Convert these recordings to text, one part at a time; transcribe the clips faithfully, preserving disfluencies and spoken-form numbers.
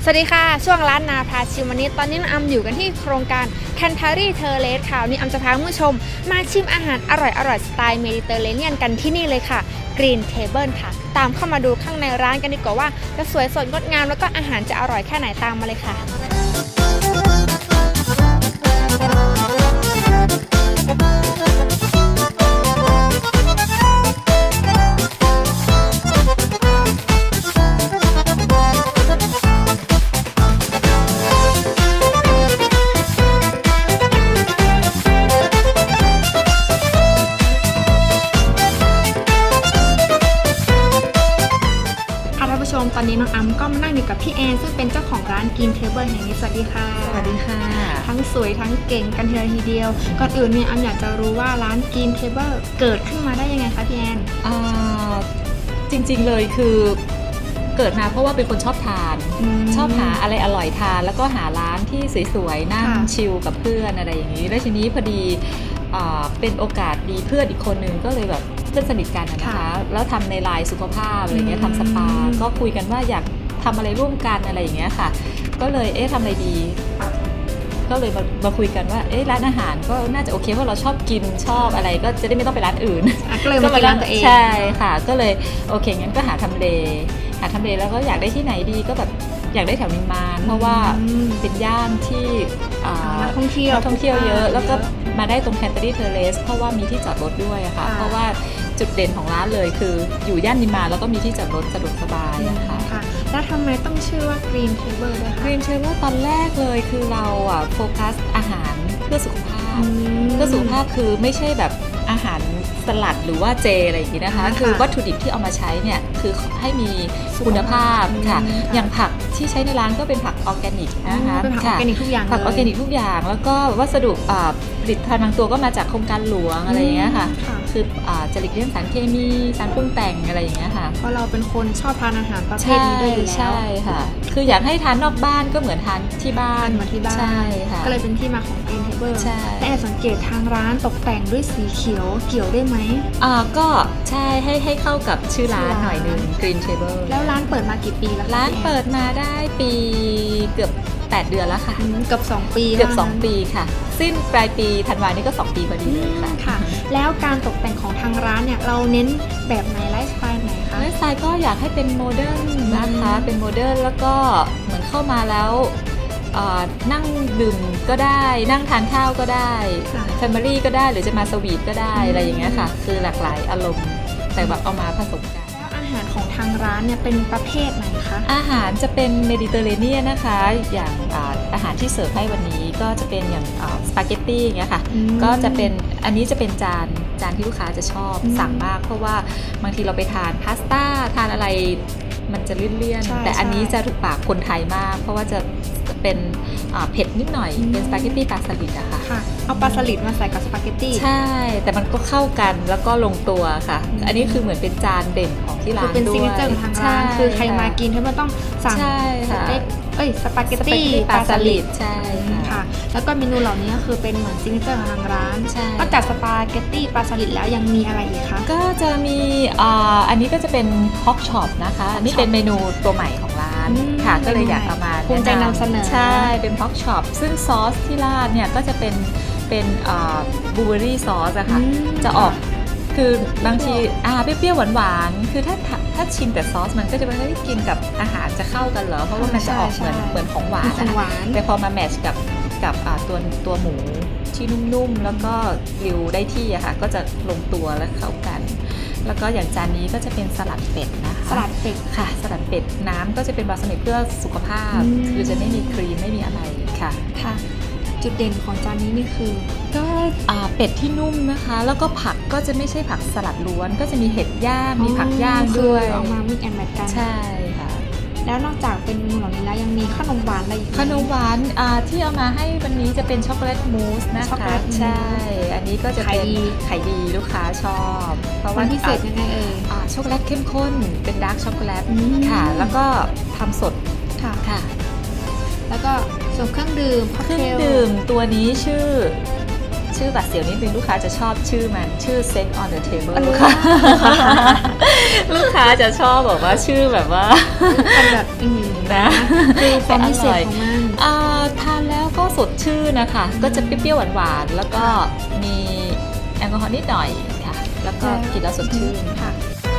วัสดีค่ะช่วงร้านนาพาชิมวันนี้ตอนนี้น้องอัมอยู่กันที่โครงการ Cantari Terrace ค่ะวันนี้อัมจะพาผู้ชมมาชิมอาหารอร่อยๆสไตล์เมดิเตอร์เรเนียนกันที่นี่เลยค่ะ Green Table ค่ะตามเข้ามาดูข้างในร้านกันดีกว่าว่าจะสวยสดงดงามแล้วก็อาหารจะอร่อยแค่ไหนตามมาเลยค่ะตอนนี้น้องอัมก็มานั่งอยู่กับพี่แอนซึ่งเป็นเจ้าของร้าน Green Table แห่งนี้สวัสดีค่ะสวัสดีค่ะทั้งสวยทั้งเก่งกันทีเดียวก่อนอื่นเนี่ยอัมอยากจะรู้ว่าร้าน Green Table เกิดขึ้นมาได้ยังไงคะพี่แอนอ่าจริงๆเลยคือเกิดมาเพราะว่าเป็นคนชอบทานชอบหาอะไรอร่อยทานแล้วก็หาร้านที่สวยๆนั่งชิลกับเพื่อนอะไรอย่างนี้แล้วทีนี้พอดีเป็นโอกาสดีเพื่อนอีกคนนึงก็เลยแบบเพื่อนสนิทกันนะคะแล้วทำในไลน์สุขภาพอะไรเงี้ยทำสปาก็คุยกันว่าอยากทำอะไรร่วมกันอะไรอย่างเงี้ยค่ะก็เลยเอ๊ะทำอะไรดีก็เลยมามาคุยกันว่าเอ๊ะร้านอาหารก็น่าจะโอเคเพราะเราชอบกินชอบอะไรก็จะได้ไม่ต้องไปร้านอื่นก็เลยมาร้านตัวเองใช่ค่ะก็เลยโอเคงั้นก็หาทำเลหาทำเลแล้วก็อยากได้ที่ไหนดีก็แบบอยากได้แถวนิมมานเพราะว่าเป็นย่านที่นักท่องเที่ยวนักท่องเที่ยวเยอะแล้วก็มาได้ตรง Cantari Terrace เพราะว่ามีที่จอดรถด้วยค่ะเพราะว่าจุดเด่นของร้านเลยคืออยู่ย่านนิมมานแล้วก็มีที่จอดรถสะดวกสบายนะคะแล้วทำไมต้องชื่อว่า Green Table ด้วยคะ Green Table ตอนแรกเลยคือเราอ่ะโฟกัสอาหารเพื่อสุขภาพเพื่อสุขภาพคือไม่ใช่แบบอาหารสลัดหรือว่าเจอะไรอย่างนี้นะคะคือวัตถุดิบที่เอามาใช้เนี่ยคือให้มีคุณภาพค่ะอย่างผักที่ใช้ในร้านก็เป็นผักออร์แกนิกนะคะเป็นผักออร์แกนิกทุกอย่างผักออร์แกนิกทุกอย่างแล้วก็วัสดุผลิตภัณฑ์บางตัวก็มาจากโครงการหลวงอะไรอย่างเงี้ยค่ะคือจะหลีกเลี่ยงสารเคมีสารปรุงแต่งอะไรอย่างเงี้ยค่ะเพราะเราเป็นคนชอบทานอาหารประเภทนี้ด้วยอยู่แล้วใช่ค่ะคืออยากให้ทานนอกบ้านก็เหมือนทานที่บ้านเหมือนที่บ้านใช่ค่ะก็เลยเป็นที่มาของ Green Table ใช่แต่สังเกตทางร้านตกแต่งด้วยสีเขียวเกี่ยวได้ไหมอ่าก็ใช่ให้ให้เข้ากับชื่อร้านหน่อยนึง Green Table แล้วร้านเปิดมากี่ปีแล้วร้านเปิดมาได้ปีเกือบแปดเดือนแล้วค่ะเกือบสองปีเกือบสองปีค่ะสิ้นปลายปีธันวาคมนี้ก็สองปีพอดีเลยค่ะค่ะแล้วการตกแต่งของทางร้านเนี่ยเราเน้นแบบไหนไลฟ์สไตล์ไหนคะไลฟ์สไตล์ก็อยากให้เป็นโมเดิร์นนะคะเป็นโมเดิร์นแล้วก็เหมือนเข้ามาแล้วนั่งดื่มก็ได้นั่งทานข้าวก็ได้แฟมิลี่ก็ได้หรือจะมาสวีทก็ได้อะไรอย่างเงี้ยค่ะคือหลากหลายอารมณ์แต่แบบเอามาผสมกันแล้วอาหารของทางร้านเนี่ยเป็นประเภทไหนคะอาหารจะเป็นเมดิเตอร์เรเนียนนะคะอย่างอาหารที่เสิร์ฟให้วันนี้ก็จะเป็นอย่างสปาเกตตี้อย่างเงี้ยค่ะก็จะเป็นอันนี้จะเป็นจานจานที่ลูกค้าจะชอบสั่งมากเพราะว่าบางทีเราไปทานพาสต้าทานอะไรมันจะเลี่ยนๆแต่อันนี้จะถูกปากคนไทยมากเพราะว่าจะเป็นเผ็ดนิดหน่อยเป็นสปาเกตตี้ปลาสลิดอะค่ะเอาปลาสลิดมาใส่กับสปาเกตตี้ใช่แต่มันก็เข้ากันแล้วก็ลงตัวค่ะอันนี้คือเหมือนเป็นจานเด่นของที่ร้านด้วยเป็นซิกเนเจอร์ของทางร้านคือใครมากินท่านต้องสั่งสเต็กเอ้ยสปาเกตตี้ปลาสลิดใช่ค่ะแล้วก็เมนูเหล่านี้คือเป็นเหมือนซิกเนเจอร์ของทางร้านนอกจากสปาเกตตี้ปลาสลิดแล้วยังมีอะไรอีกคะก็จะมีอันนี้ก็จะเป็นฮอกช็อปนะคะอันนี้เป็นเมนูตัวใหม่ของร้านค่ะก็เลยอยากเอามาภูมิใจนำเสนอใช่เป็นฮอกช็อปซึ่งซอสที่ราดเนี่ยก็จะเป็นเป็นบลูเบอร์รี่ซอสอะค่ะจะออกคือบางทีอ่าเปรี้ยวๆหวานๆคือถ้าถ้าชิมแต่ซอสมันก็จะไม่ได้กินกับอาหารจะเข้ากันเหรอเพราะว่ามันจะออกเหมือนเหมือนของหวานแต่พอมาแมทช์กับกับตัวตัวหมูที่นุ่มๆแล้วก็กริลได้ที่อะค่ะก็จะลงตัวและเข้ากันแล้วก็อย่างจานนี้ก็จะเป็นสลัดเป็ดนะคะสลัดเป็ดค่ะสลัดเป็ดน้ำก็จะเป็นบาสมิกเพื่อสุขภาพคือจะไม่มีครีมไม่มีอะไรค่ะค่ะจุดเด่นของจานนี้นี่คือก็เป็ดที่นุ่มนะคะแล้วก็ผักก็จะไม่ใช่ผักสลัดล้วนก็จะมีเห็ดย่างมีผักย่างด้วยเอามามิกแอนด์แมทกันใช่ค่ะแล้วนอกจากเป็นเมนูเหล่านี้แล้วยังมีขนมหวานอะไรอีกขนมหวานที่เอามาให้วันนี้จะเป็นช็อกโกแลตมูสนะคะใช่อันนี้ก็จะเป็นไข่ดีลูกค้าชอบเพราะว่าพิเศษยังไงเอ่ยช็อกโกแลตเข้มข้นเป็นดาร์กช็อกโกแลตค่ะแล้วก็ทำสดค่ะค่ะแล้วก็ส่วนเครื่องดื่มเครื่องดื่มตัวนี้ชื่อชชื่อบัตรเสียวนิดนึงลูกค้าจะชอบชื่อมันชื่อ Sex on the Table อันนี้ลูกค้า ลูกค้าจะชอบแบบว่าชื่อแบบว่าเป็นแบบอืมนะคือความพิเศษของมันอ่าทานแล้วก็สดชื่นนะคะก็จะเปรี้ยวๆหวานๆแล้วก็มีแอลกอฮอล์นิดหน่อยค่ะแล้วก็กินแล้วสดชื่นค่ะ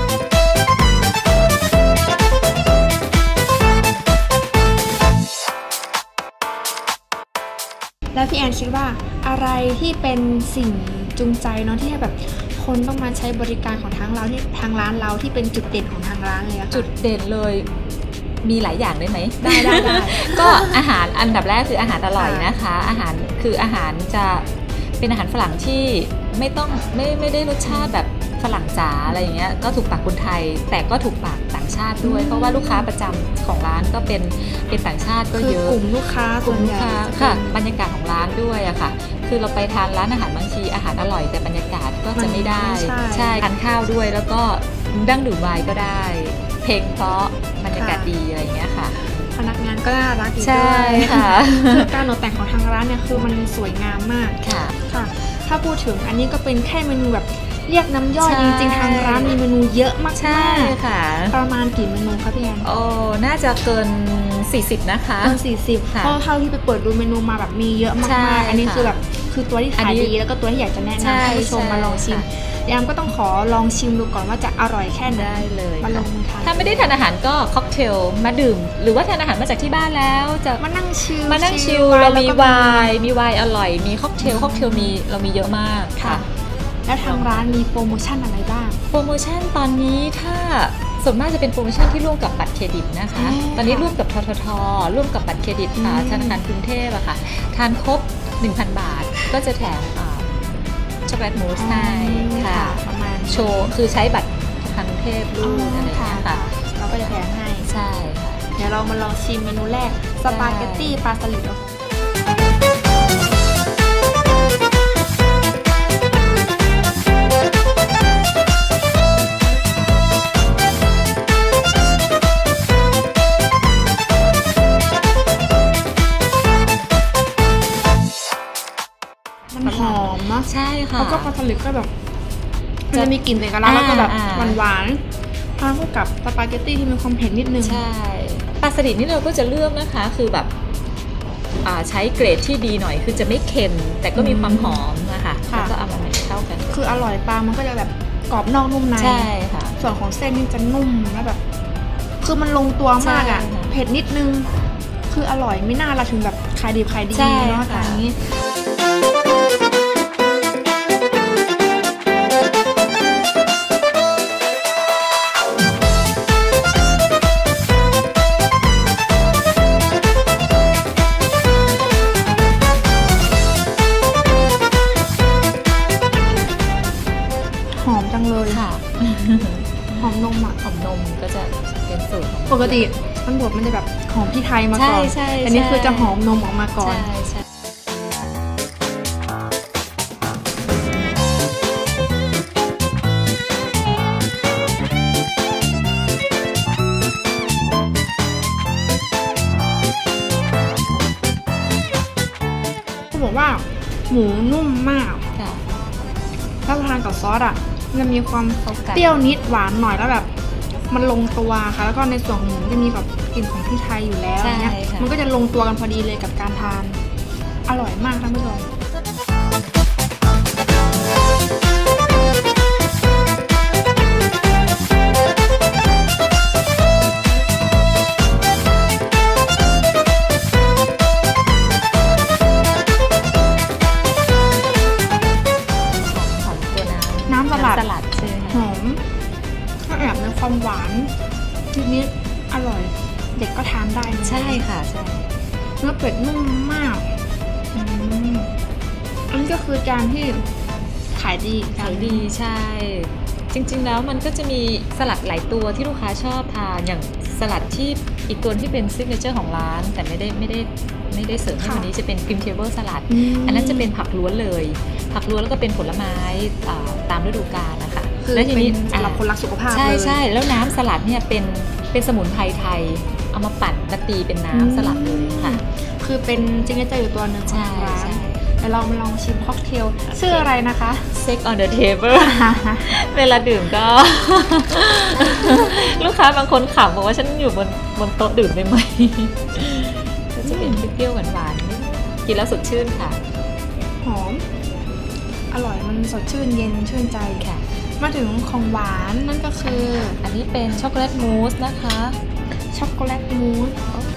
แล้วพี่แอนคิดว่าอะไรที่เป็นสิ่งจูงใจเนาะที่ให้แบบคนต้องมาใช้บริการของทางเราที่ทางร้านเราที่เป็นจุดเด่นของทางร้านเลยอะค่ะจุดเด่นเลยมีหลายอย่างได้ไหมได้ได้ได้ก็อาหารอันดับแรกคืออาหารอร่อยนะคะ อาหารคืออาหารจะเป็นอาหารฝรั่งที่ไม่ต้องไม่ไม่ได้รสชาติแบบฝรั่งจ๋าอะไรอย่างเงี้ยก็ถูกปากคนไทยแต่ก็ถูกปากต่างชาติด้วย เพราะว่าลูกค้าประจำของร้านก็เป็นเป็นต่างชาติก็เยอะคือกลุ่มลูกค้ากลุ่มลูกค้าส่วนใหญ่ค่ะบรรยากาศของร้านด้วยอะค่ะคือเราไปทานร้านอาหารบางทีอาหารอร่อยแต่บรรยากาศก็จะไม่ได้ใช่ทานข้าวด้วยแล้วก็ดั้งดื่มไวน์ก็ได้เพลงเพราะบรรยากาศดีอะไรอย่างเงี้ยค่ะพนักงานก็น่ารักอีกใช่ด้วยค่ะคือการตกแต่งของทางร้านเนี่ยคือมันสวยงามมากค่ะค่ะถ้าพูดถึงอันนี้ก็เป็นแค่เมนูแบบเรียกน้ำย่อยใช่จริงๆทางร้านมีเมนูเยอะมากๆใช่ค่ะประมาณกี่เมนูคะพี่แอนโอ้น่าจะเกินสี่สิบนะคะเกินสี่สิบค่ะเพราะเท่าที่ไปเปิดดูเมนูมาแบบมีเยอะมาใช่กๆอันนี้ค่ะคือแบบคือตัวที่ขายอันนี้ดีแล้วก็ตัวที่อยากจะแนะใช่นำให้ผู้ชมใช่มาลองชิมค่ะยามก็ต้องขอลองชิมดูก่อนว่าจะอร่อยแค่ไหนได้เลยมาลองมือทานถ้าไม่ได้ทานอาหารก็ค็อกเทลมาดื่ม หรือว่าทานอาหารมาจากที่บ้านแล้วจะมานั่งชิลมานั่งชิลเรามีไวน์มีไวน์อร่อยมีค็อกเทลค็อกเทลมีเรามีเยอะมากค่ะค่ะแล้วทางร้านมีโปรโมชั่นอะไรบ้างโปรโมชั่นตอนนี้ถ้าส่วนมากจะเป็นโปรโมชั่นที่ร่วมกับบัตรเครดิตนะคะอ๋อตอนนี้ร่วมกับทททร่วมกับบัตรเครดิตค่ะอืมธนาคารกรุงเทพอะค่ะทานครบ หนึ่งพัน บาท ก็จะแถมอ่าช็อกโกแลตมูสให้ค่ะประมาณโชว์คือใช้บัตรธนาคารกรุงเทพรูดอะไรอย่างเงี้ยค่ะเราก็จะแถมให้ใช่ค่ะเดี๋ยวเรามาลองชิมเมนูแรกสปาเกตตี้ปลาสลิดมันหอมเนาะใช่ค่ะแล้วก็ปลาสลิดก็แบบมันจะมีกลิ่นเอกลักษณ์แล้วก็แบบอ่าหวานๆทานคู่กับสปาเกตตี้ที่มีความเผ็ดนิดนึงใช่ปลาสลิดนี่เราก็จะเลือกนะคะคือแบบอ่าใช้เกรดที่ดีหน่อยคือจะไม่เค็มแต่ก็มีความหอมนะคะแล้วก็เอามาเข้ากันคืออร่อยปลามันก็จะแบบกรอบนอกนุ่มในใช่ค่ะส่วนของเส้นนี่จะนุ่มแล้วแบบ คือมันลงตัวมากอ่ะใช่ค่ะเผ็ดนิดนึง คืออร่อยไม่น่าละถึงแบบขายดีขายดีใช่เนาะค่ะทางนี้ หอมจังเลยค่ะหอมนมอ่ะหอมนมก็จะเป็นสูตรของปกติมันบดมันจะแบบหอมพี่ไทยมาก่อนใช่ใช่อันนี้ใช่คือจะหอมนมออกมาก่อนใช่ใช่เขาบอกว่าหมูนุ่มมากค่ะถ้าทานกับซอสอ่ะมันจะมีความเข้ากันเปรี้ยวนิดหวานหน่อยแล้วแบบ มันลงตัวค่ะ แล้วก็ในส่วนของหมูจะมีแบบกลิ่นของพริกไทยอยู่แล้วใช่เนี้ยค่ะมันก็จะลงตัวกันพอดีเลยกับการทาน อร่อยมากท่านผู้ชมหอมตัวน้ำน้ำสลัดสลัดใช่ไหมหคะอมก็แอบมีความหวานนิดๆอร่อย เด็กก็ทานได้นะใช่ค่ะใช่เนื้อเป็ดนุ่มมากอืมอันนี้ก็คือจานที่ขายดีจาขานยหนึ่งดีใช่ จริงๆแล้วมันก็จะมีสลัดหลายตัวที่ลูกค้าชอบทานอย่างสลัดที่อีกตัวที่เป็นซิกเนเจอร์ของร้าน แต่ไม่ได้ไม่ได้ไม่ได้เสริมให้วันนี้จะเป็นกรีนเทเบิลสลัดมอันนั้นจะเป็นผักล้วนเลย ผักล้วนแล้วก็เป็นผลไม้อ่าตามฤดูกาลนะคะคือแล้วทีเป็นนี้สำหรับคนรักสุขภาพใช่เลยใช่แล้วน้ำสลัดเนี่ยเป็นเป็นสมุนไพรไทย เอามาปั่นมาตีเป็นน้ำสลัดเลยค่ะคือเป็นซิกเนเจอร์อยู่ตัวหนึ่งของใช่ร้านใช่เดี๋ยวเรามาลองชิมค็อกเทลชื่ออะไรนะคะ Sex on the table เวลาดื่มก็ ลูกค้าบางคนขำบอกว่าฉันอยู่บนบนโต๊ะดื่มได้ไหม ก็จะเป็นเปรี้ยวๆหวานๆกินแล้วสดชื่นค่ะหอมอร่อยมันสดชื่นเย็นชื่นใจค่ะมาถึงของหวานนั่นก็คืออันนี้เป็นช็อกโกแลตมูสนะคะช็อกโกแลตมูส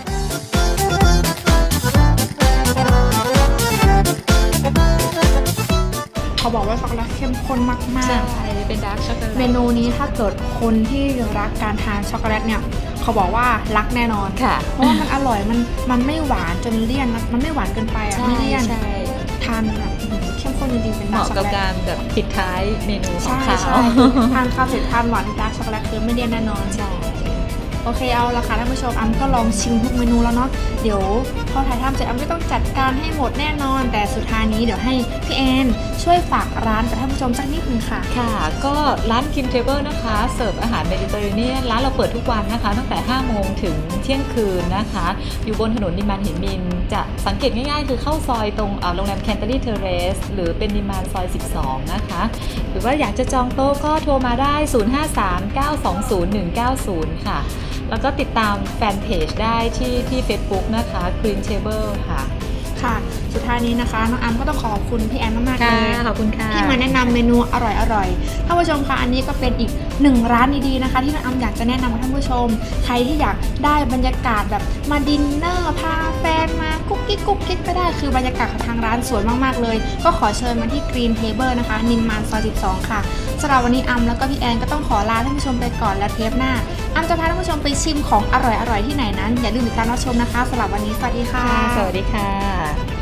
เขาบอกว่าช็อกโกแลตเข้มข้นมากๆใช่เป็นดาร์กช็อกโกแลตเมนูนี้ถ้าเกิดคนที่รักการทานช็อกโกแลตเนี่ยเขาบอกว่ารักแน่นอนค่ะเพราะว่ามันอร่อยมันมันไม่หวานจนเลี่ยนมันไม่หวานเกินไปอ่ะไม่เลี่ยนทานแบบเข้มข้นจริงๆเป็นดาร์กช็อกโกแลตเหมาะกับการแบบปิดท้ายเมนูของเขาทานข้าวเสร็จทานหวานดาร์กช็อกโกแลตคือไม่เลี่ยนแน่นอนใช่โอเคเอาละค่ะท่านผู้ชมอัมก็ลองชิมทุกเมนูแล้วเนาะเดี๋ยวพอถ่ายทำเสร็จอัมก็ต้องจัดการให้หมดแน่นอนแต่สุดท้ายนี้เดี๋ยวให้พี่แอนช่วยฝากร้านกับท่านผู้ชมสักนิดนึงค่ะค่ะก็ร้าน Green Table นะคะเสิร์ฟอาหารเมดิเตอร์เรเนียนร้านเราเปิดทุกวันนะคะตั้งแต่ห้าโมงถึงเที่ยงคืนนะคะอยู่บนถนนนิมมานหินมินจะสังเกตง่ายๆคือเข้าซอยตรงโรงแรมแคนเตอรี่เทเรสหรือเป็นนิมมานซอยสิบสองนะคะหรือว่าอยากจะจองโต๊ะก็โทรมาได้ศูนย์ ห้า สาม เก้า สอง ศูนย์ หนึ่ง เก้า ศูนย์ค่ะแล้วก็ติดตามแฟนเพจได้ที่ที่ Facebook นะคะ Green Table ค่ะค่ะสุดท้ายนี้นะคะน้องอัมก็ต้องขอบคุณพี่แอนมากๆเลยขอบคุณค่ะที่มาแนะนำเมนูอร่อยๆท่านผู้ชมคะอันนี้ก็เป็นอีกหนึ่งร้านดีๆนะคะที่น้องอัมอยากจะแนะนำกับท่านผู้ชมใครที่อยากได้บรรยากาศแบบมาดินเนอร์พาแฟนมากุ๊กกิ๊กกุ๊กกิ๊กก็ได้คือบรรยากาศของทางร้านสวยมากๆเลยก็ขอเชิญมาที่ Green Table นะคะนิมมานซอยสิบสองค่ะสำหรับวันนี้อัมแล้วก็พี่แอนก็ต้องขอลาท่านผู้ชมไปก่อนและเทปหน้าอัมจะพาท่านผู้ชมไปชิมของอร่อยๆที่ไหนนั้นอย่าลืมติดตามรับชมนะคะสำหรับวันนี้สวัสดีค่ะสวัสดีค่ะ